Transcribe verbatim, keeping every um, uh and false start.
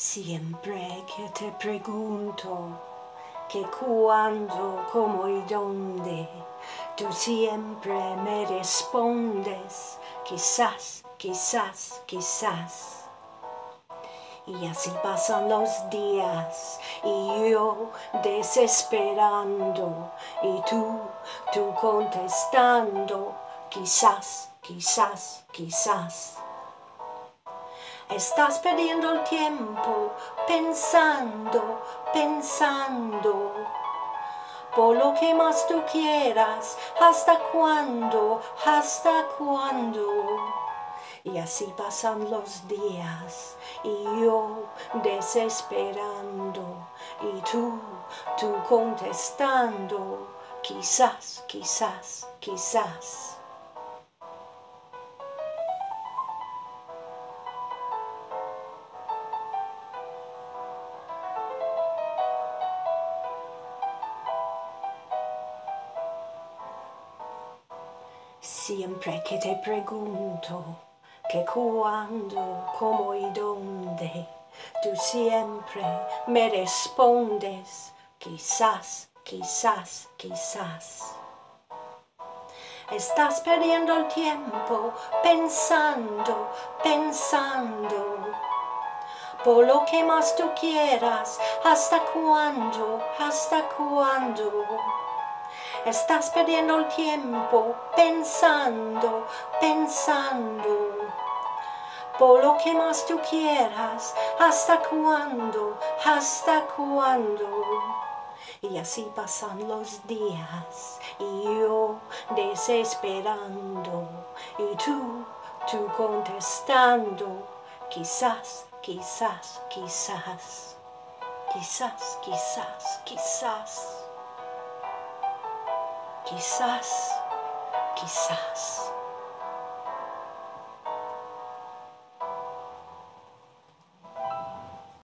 Siempre que te pregunto que cuándo, cómo y dónde, tú siempre me respondes quizás, quizás, quizás. Y así pasan los días y yo desesperando y tú, tú contestando quizás, quizás, quizás. Estás perdiendo el tiempo pensando, pensando por lo que más tú quieras, hasta cuándo, hasta cuándo. Y así pasan los días y yo desesperando y tú, tú contestando quizás, quizás, quizás. Siempre que te pregunto que cuándo, cómo y dónde, tú siempre me respondes quizás, quizás, quizás. Estás perdiendo el tiempo pensando, pensando por lo que más tú quieras, hasta cuándo, hasta cuándo. Estás perdiendo el tiempo pensando, pensando por lo que más tú quieras, hasta cuándo, hasta cuándo. Y así pasan los días y yo desesperando y tú, tú contestando quizás, quizás, quizás, quizás, quizás, quizás. Quizás, quizás.